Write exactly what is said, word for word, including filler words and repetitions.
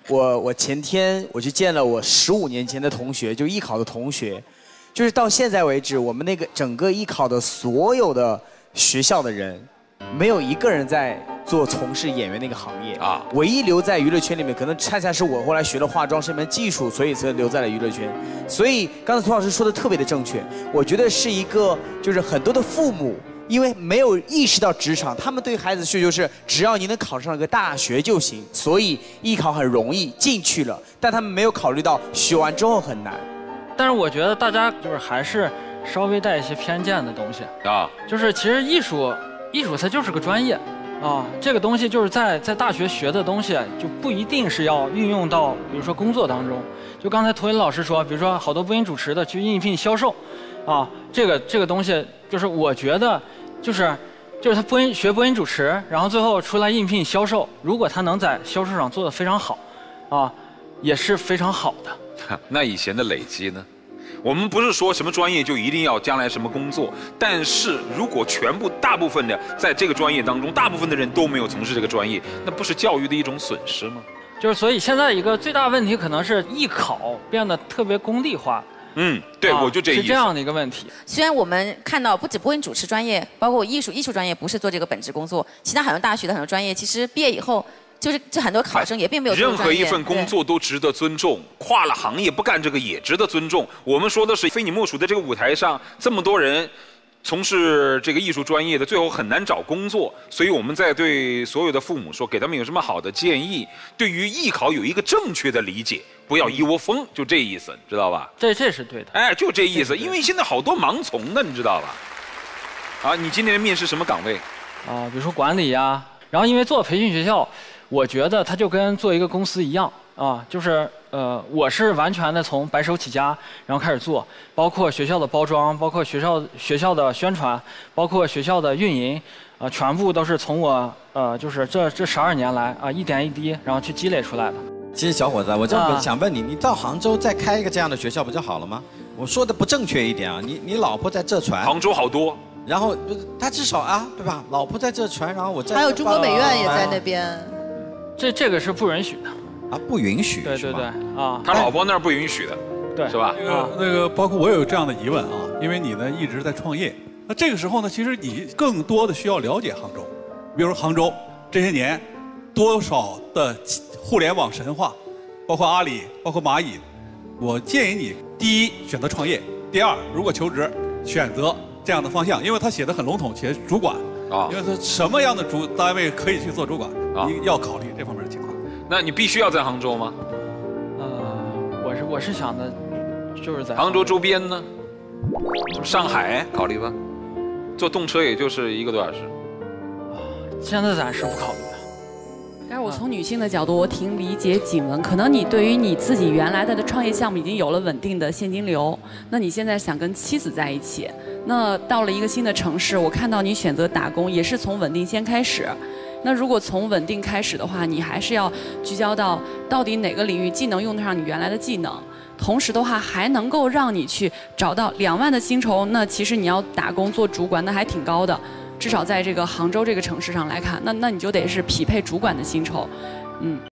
我我前天我去见了我十五年前的同学，就艺考的同学，就是到现在为止，我们那个整个艺考的所有的学校的人，没有一个人在做从事演员那个行业啊，唯一留在娱乐圈里面，可能恰恰是我后来学了化妆是一门技术，所以才留在了娱乐圈。所以刚才涂老师说的特别的正确，我觉得是一个就是很多的父母。 因为没有意识到职场，他们对孩子需求是只要你能考上一个大学就行，所以艺考很容易进去了，但他们没有考虑到学完之后很难。 但是我觉得大家就是还是稍微带一些偏见的东西啊，就是其实艺术，艺术它就是个专业啊，这个东西就是在在大学学的东西就不一定是要运用到比如说工作当中。就刚才涂云老师说，比如说好多播音主持的去应聘销售，啊，这个这个东西就是我觉得。 就是，就是他播音学播音主持，然后最后出来应聘销售。如果他能在销售上做得非常好，啊，也是非常好的。 那以前的累积呢？我们不是说什么专业就一定要将来什么工作，但是如果全部大部分的在这个专业当中，大部分的人都没有从事这个专业，那不是教育的一种损失吗？ 就是所以现在一个最大问题可能是艺考变得特别功利化。 嗯，对，啊、我就这意思。 是这样的一个问题。 虽然我们看到不止播音主持专业，包括艺术艺术专业不是做这个本职工作，其他很多大学的很多专业，其实毕业以后，就是这很多考生也并没有做任何一份工作都值得尊重，跨了行业不干这个也值得尊重。我们说的是非你莫属的这个舞台上，这么多人。 从事这个艺术专业的，最后很难找工作，所以我们在对所有的父母说，给他们有什么好的建议？对于艺考有一个正确的理解，不要一窝蜂，就这意思，知道吧？ 这这是对的。 哎，就这意思，因为现在好多盲从的，你知道吧？啊，你今年面试什么岗位？ 啊，比如说管理呀，然后因为做培训学校，我觉得它就跟做一个公司一样啊，就是。 呃，我是完全的从白手起家，然后开始做，包括学校的包装，包括学校学校的宣传，包括学校的运营，啊、呃，全部都是从我呃，就是这这十二年来啊、呃，一点一滴，然后去积累出来的。 其实小伙子，我就想问你，你到杭州再开一个这样的学校不就好了吗？我说的不正确一点啊，你你老婆在这传， 杭州好多， 然后不是他至少啊，对吧？老婆在这传，然后我在还有中国美院也在那边， 这这个是不允许的。 啊，不允许， 对对对，啊， 他老婆那儿不允许的， 对， 是吧？ 那个那个，包括我有这样的疑问啊，因为你呢一直在创业，那这个时候呢，其实你更多的需要了解杭州，比如说杭州这些年多少的互联网神话，包括阿里，包括蚂蚁，我建议你第一选择创业，第二如果求职选择这样的方向，因为他写的很笼统，写主管啊，因为他什么样的主单位可以去做主管，啊、你要考虑这方面的情况。 那你必须要在杭州吗？ 呃，我是我是想的，就是在杭州周边呢，上海考虑吧，坐动车也就是一个多小时。 现在暂时不考虑。 但是我从女性的角度，我挺理解景文，可能你对于你自己原来的创业项目已经有了稳定的现金流，那你现在想跟妻子在一起，那到了一个新的城市，我看到你选择打工，也是从稳定先开始。 那如果从稳定开始的话，你还是要聚焦到到底哪个领域既能用得上你原来的技能，同时的话还能够让你去找到两万的薪酬。那其实你要打工做主管，那还挺高的，至少在这个杭州这个城市上来看，那那你就得是匹配主管的薪酬，嗯。